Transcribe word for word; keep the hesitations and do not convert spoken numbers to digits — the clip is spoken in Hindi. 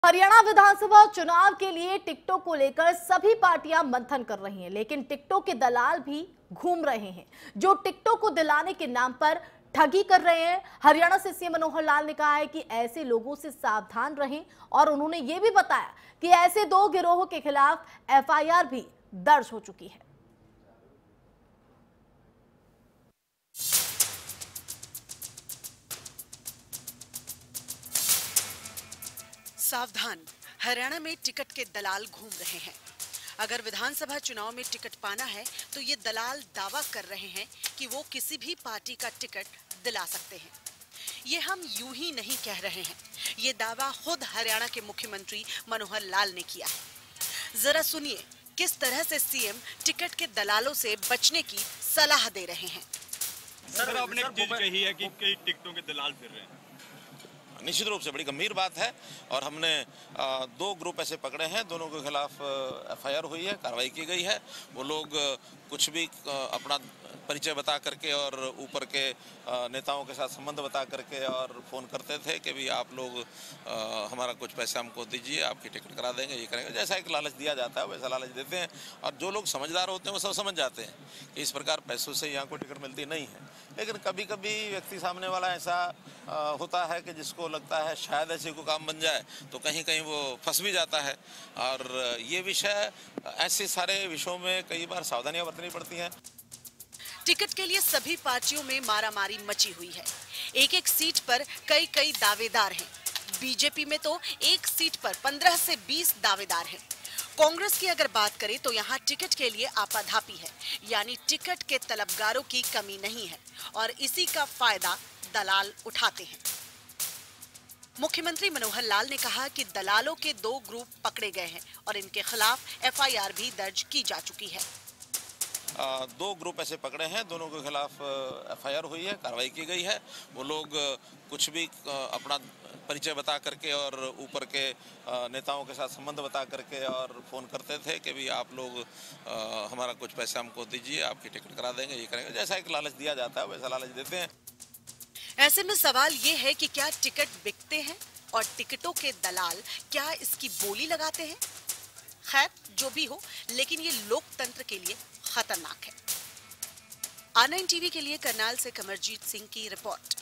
हरियाणा विधानसभा चुनाव के लिए टिकटों को लेकर सभी पार्टियां मंथन कर रही हैं, लेकिन टिकटों के दलाल भी घूम रहे हैं जो टिकटों को दिलाने के नाम पर ठगी कर रहे हैं। हरियाणा से सीएम मनोहर लाल ने कहा है कि ऐसे लोगों से सावधान रहें और उन्होंने ये भी बताया कि ऐसे दो गिरोहों के खिलाफ एफआईआर भी दर्ज हो चुकी है। सावधान, हरियाणा में टिकट के दलाल घूम रहे हैं। अगर विधानसभा चुनाव में टिकट पाना है तो ये दलाल दावा कर रहे हैं कि वो किसी भी पार्टी का टिकट दिला सकते हैं। ये हम यूं ही नहीं कह रहे हैं, ये दावा खुद हरियाणा के मुख्यमंत्री मनोहर लाल ने किया है। जरा सुनिए किस तरह से सीएम टिकट के दलालों से बचने की सलाह दे रहे हैं। सर, आपने एक चीज कही है कि कई टिकटों के दलाल फिर रहे हैं। निश्चित रूप से बड़ी गंभीर बात है और हमने दो ग्रुप ऐसे पकड़े हैं, दोनों के खिलाफ एफआईआर हुई है, कार्रवाई की गई है। वो लोग कुछ भी अपना परिचय बता करके और ऊपर के नेताओं के साथ संबंध बता करके और फ़ोन करते थे कि भी आप लोग हमारा कुछ पैसे हमको दीजिए, आपकी टिकट करा देंगे, ये करेंगे। जैसा एक लालच दिया जाता है वैसा लालच देते हैं और जो लोग समझदार होते हैं वो सब समझ जाते हैं कि इस प्रकार पैसों से यहाँ कोई टिकट मिलती नहीं है। लेकिन कभी कभी व्यक्ति सामने वाला ऐसा होता है कि जिसको लगता है शायद ऐसे को काम बन जाए तो कहीं कहीं वो फंस भी जाता है। और ये विषय, ऐसे सारे विषयों में कई बार सावधानियां बरतनी पड़ती हैं। टिकट के लिए सभी पार्टियों में मारामारी मची हुई है। एक एक सीट पर कई कई दावेदार हैं। बीजेपी में तो एक सीट पर पंद्रह से बीस दावेदार हैं। कांग्रेस की अगर बात करें तो यहाँ टिकट के लिए आपाधापी है, यानी टिकट के तलबगारों की कमी नहीं है और इसी का फायदा दलाल उठाते हैं। मुख्यमंत्री मनोहर लाल ने कहा कि दलालों के दो ग्रुप पकड़े गए हैं और इनके खिलाफ एफआईआर भी दर्ज की जा चुकी है। आ, दो ग्रुप ऐसे पकड़े हैं, दोनों के खिलाफ एफआईआर हुई है, कार्रवाई की गई है। वो लोग कुछ भी अपना परिचय बता करके और ऊपर के नेताओं के साथ संबंध बता करके और फ़ोन करते थे कि भी आप लोग आ, हमारा कुछ पैसे हमको दीजिए, आपकी टिकट करा देंगे, ये करेंगे। जैसा एक लालच दिया जाता है वैसा लालच देते हैं। ऐसे में सवाल ये है कि क्या टिकट बिकते हैं और टिकटों के दलाल क्या इसकी बोली लगाते हैं? खैर, जो भी हो, लेकिन ये लोकतंत्र के लिए खतरनाक है। आर नाइन टीवी के लिए करनाल से कमरजीत सिंह की रिपोर्ट।